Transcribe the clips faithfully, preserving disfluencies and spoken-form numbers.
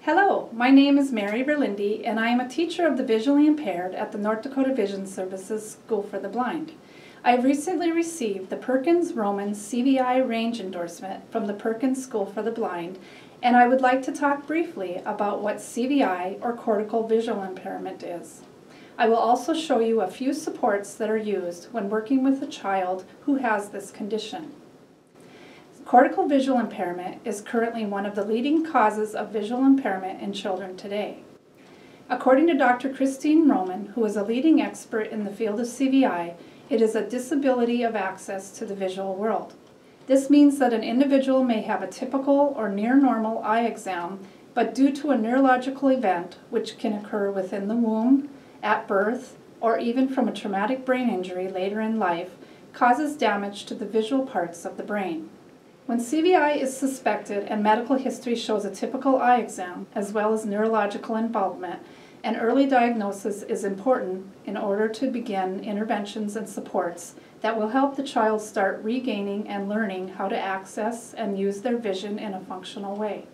Hello, my name is Mary Verlinde and I am a teacher of the visually impaired at the North Dakota Vision Services School for the Blind. I have recently received the Perkins-Roman C V I range endorsement from the Perkins School for the Blind, and I would like to talk briefly about what C V I or cortical visual impairment is. I will also show you a few supports that are used when working with a child who has this condition. Cortical visual impairment is currently one of the leading causes of visual impairment in children today. According to Doctor Perkins-Roman, who is a leading expert in the field of C V I, it is a disability of access to the visual world. This means that an individual may have a typical or near normal eye exam, but due to a neurological event, which can occur within the womb, at birth, or even from a traumatic brain injury later in life, causes damage to the visual parts of the brain. When C V I is suspected and medical history shows a typical eye exam, as well as neurological involvement, an early diagnosis is important in order to begin interventions and supports that will help the child start regaining and learning how to access and use their vision in a functional way.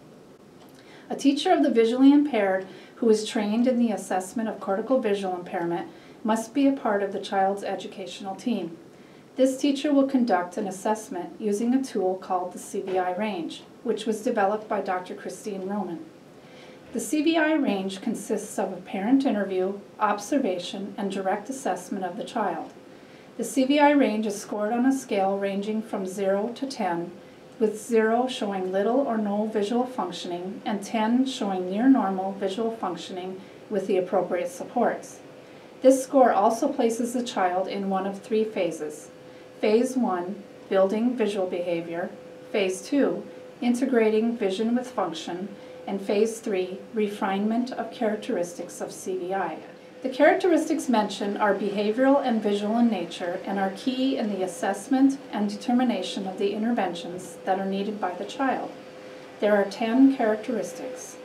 A teacher of the visually impaired who is trained in the assessment of cortical visual impairment must be a part of the child's educational team. This teacher will conduct an assessment using a tool called the C V I range, which was developed by Doctor Perkins-Roman. The C V I range consists of a parent interview, observation, and direct assessment of the child. The C V I range is scored on a scale ranging from zero to ten, with zero showing little or no visual functioning and ten showing near normal visual functioning with the appropriate supports. This score also places the child in one of three phases. Phase one, building visual behavior. Phase two, integrating vision with function. And phase three, refinement of characteristics of C V I. The characteristics mentioned are behavioral and visual in nature and are key in the assessment and determination of the interventions that are needed by the child. There are ten characteristics.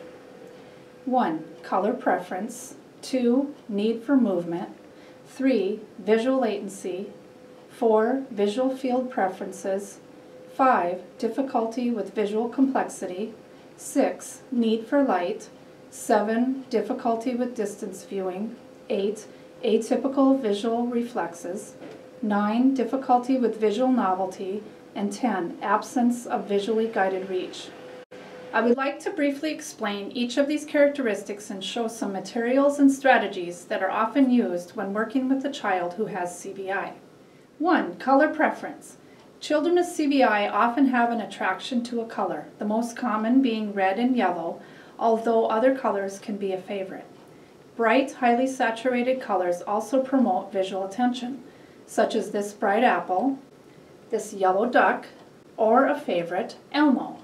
one. Color preference. two. Need for movement. three. Visual latency. four. Visual field preferences. five. Difficulty with visual complexity. six. Need for light. seven. Difficulty with distance viewing. eight. Atypical visual reflexes. nine. Difficulty with visual novelty. And ten. Absence of visually guided reach. I would like to briefly explain each of these characteristics and show some materials and strategies that are often used when working with a child who has C V I. one. Color preference. Children with C V I often have an attraction to a color, the most common being red and yellow, although other colors can be a favorite. Bright, highly saturated colors also promote visual attention, such as this bright apple, this yellow duck, or a favorite, Elmo.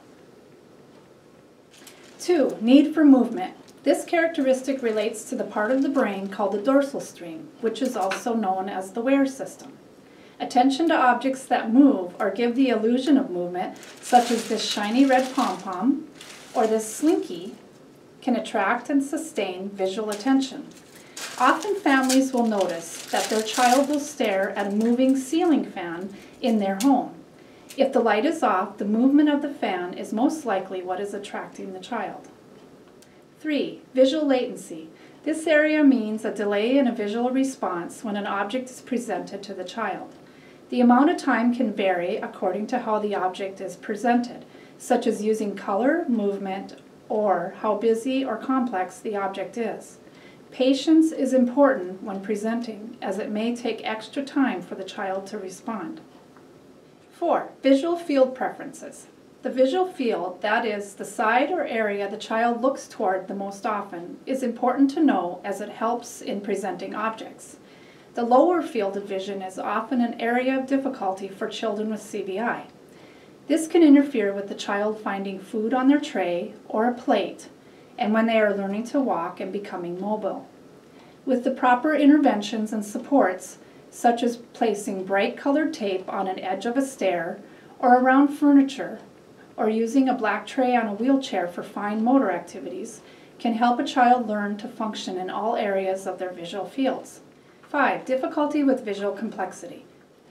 two. Need for movement. This characteristic relates to the part of the brain called the dorsal stream, which is also known as the W A R E system. Attention to objects that move or give the illusion of movement, such as this shiny red pom-pom or this slinky, can attract and sustain visual attention. Often families will notice that their child will stare at a moving ceiling fan in their home. If the light is off, the movement of the fan is most likely what is attracting the child. three. Visual latency. This area means a delay in a visual response when an object is presented to the child. The amount of time can vary according to how the object is presented, such as using color, movement, or how busy or complex the object is. Patience is important when presenting, as it may take extra time for the child to respond. four. Visual field preferences. The visual field, that is, the side or area the child looks toward the most often, is important to know as it helps in presenting objects. The lower field of vision is often an area of difficulty for children with C V I. This can interfere with the child finding food on their tray or a plate, and when they are learning to walk and becoming mobile. With the proper interventions and supports, such as placing bright colored tape on an edge of a stair or around furniture, or using a black tray on a wheelchair for fine motor activities, can help a child learn to function in all areas of their visual fields. five. Difficulty with visual complexity.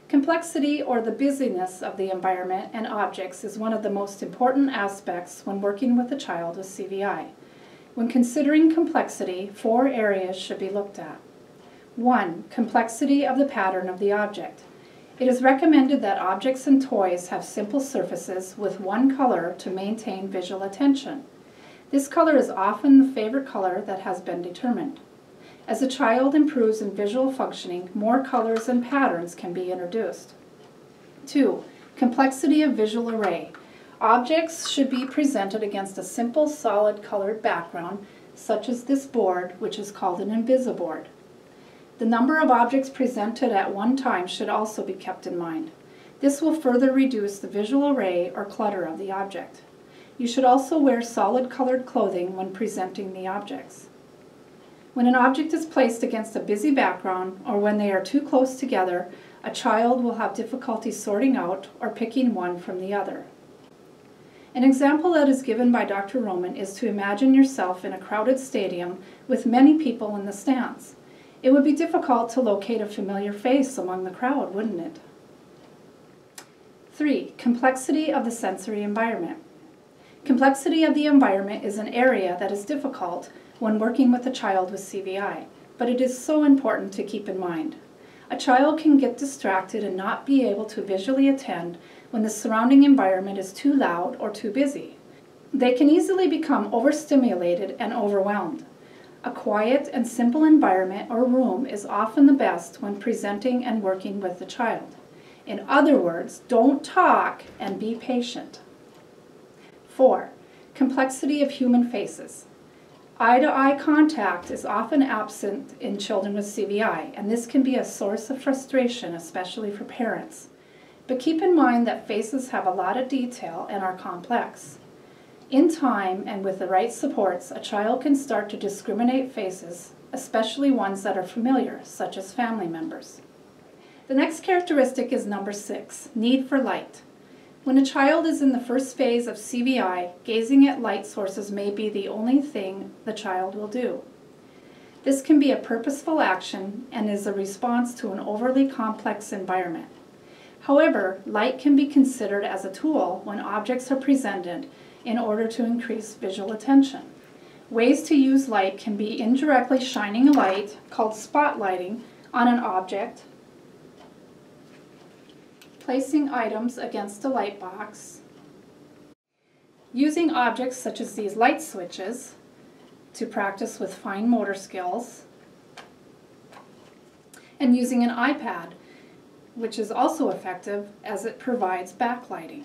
Complexity, or the busyness of the environment and objects, is one of the most important aspects when working with a child with C V I. When considering complexity, four areas should be looked at. One, complexity of the pattern of the object. It is recommended that objects and toys have simple surfaces with one color to maintain visual attention. This color is often the favorite color that has been determined. As a child improves in visual functioning, more colors and patterns can be introduced. Two, complexity of visual array. Objects should be presented against a simple, solid colored background, such as this board, which is called an invisiboard. The number of objects presented at one time should also be kept in mind. This will further reduce the visual array or clutter of the object. You should also wear solid colored clothing when presenting the objects. When an object is placed against a busy background, or when they are too close together, a child will have difficulty sorting out or picking one from the other. An example that is given by Doctor Roman is to imagine yourself in a crowded stadium with many people in the stands. It would be difficult to locate a familiar face among the crowd, wouldn't it? Three, complexity of the sensory environment. Complexity of the environment is an area that is difficult when working with a child with C V I, but it is so important to keep in mind. A child can get distracted and not be able to visually attend when the surrounding environment is too loud or too busy. They can easily become overstimulated and overwhelmed. A quiet and simple environment or room is often the best when presenting and working with the child. In other words, don't talk and be patient. Four, complexity of human faces. Eye-to-eye contact is often absent in children with C V I, and this can be a source of frustration, especially for parents. But keep in mind that faces have a lot of detail and are complex. In time and with the right supports, a child can start to discriminate faces, especially ones that are familiar, such as family members. The next characteristic is number six, need for light. When a child is in the first phase of C V I, gazing at light sources may be the only thing the child will do. This can be a purposeful action and is a response to an overly complex environment. However, light can be considered as a tool when objects are presented in order to increase visual attention. Ways to use light can be indirectly shining a light, called spotlighting, on an object, placing items against a light box, using objects such as these light switches to practice with fine motor skills, and using an iPad, which is also effective as it provides backlighting.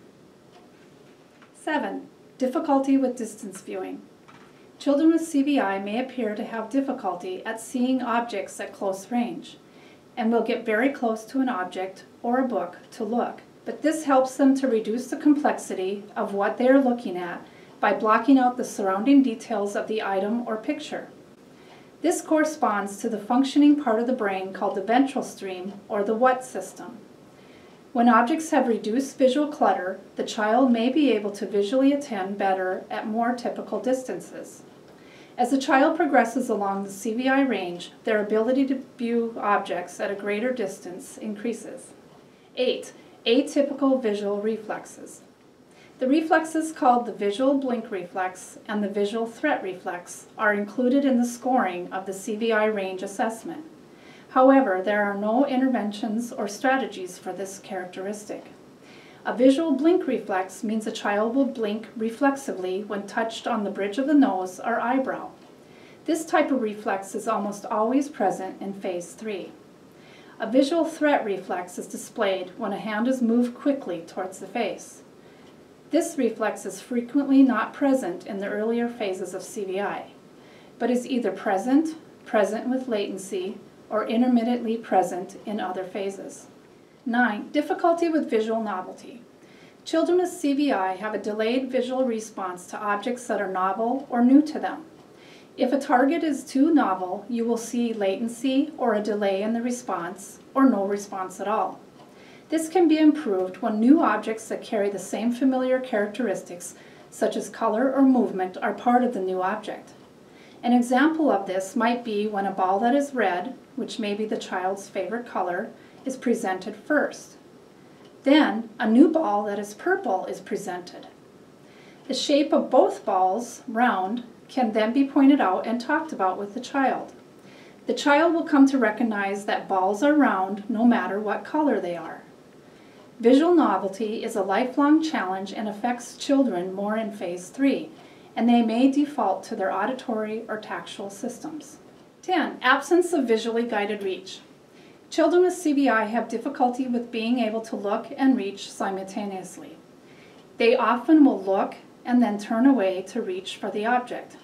Seven, difficulty with distance viewing. Children with C V I may appear to have difficulty at seeing objects at close range, and will get very close to an object or a book to look. But this helps them to reduce the complexity of what they are looking at by blocking out the surrounding details of the item or picture. This corresponds to the functioning part of the brain called the ventral stream, or the what system. When objects have reduced visual clutter, the child may be able to visually attend better at more typical distances. As the child progresses along the C V I range, their ability to view objects at a greater distance increases. Eight, atypical visual reflexes. The reflexes called the visual blink reflex and the visual threat reflex are included in the scoring of the C V I range assessment. However, there are no interventions or strategies for this characteristic. A visual blink reflex means a child will blink reflexively when touched on the bridge of the nose or eyebrow. This type of reflex is almost always present in phase three. A visual threat reflex is displayed when a hand is moved quickly towards the face. This reflex is frequently not present in the earlier phases of C V I, but is either present, present with latency, or intermittently present in other phases. Nine, difficulty with visual novelty. Children with C V I have a delayed visual response to objects that are novel or new to them. If a target is too novel, you will see latency or a delay in the response, or no response at all. This can be improved when new objects that carry the same familiar characteristics, such as color or movement, are part of the new object. An example of this might be when a ball that is red, which may be the child's favorite color, is presented first. Then, a new ball that is purple is presented. The shape of both balls, round, can then be pointed out and talked about with the child. The child will come to recognize that balls are round no matter what color they are. Visual novelty is a lifelong challenge and affects children more in phase three, and they may default to their auditory or tactile systems. ten. Absence of visually guided reach. Children with C V I have difficulty with being able to look and reach simultaneously. They often will look and then turn away to reach for the object.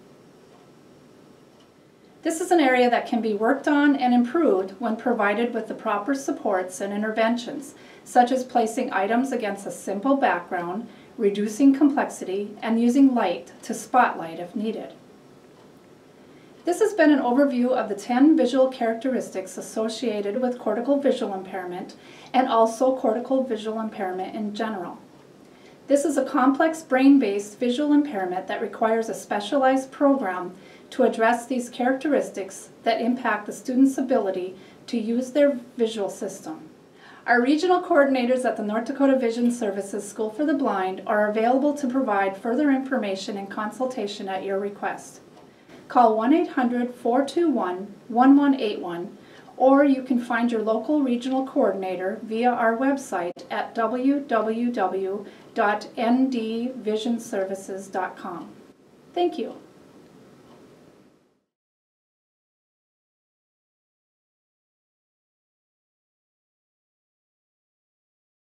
This is an area that can be worked on and improved when provided with the proper supports and interventions, such as placing items against a simple background, reducing complexity, and using light to spotlight if needed. This has been an overview of the ten visual characteristics associated with cortical visual impairment and also cortical visual impairment in general. This is a complex brain-based visual impairment that requires a specialized program to address these characteristics that impact the student's ability to use their visual system. Our regional coordinators at the North Dakota Vision Services School for the Blind are available to provide further information and consultation at your request. Call one eight hundred, four two one, one one eight one, or you can find your local regional coordinator via our website at w w w dot n d vision services dot com. Thank you.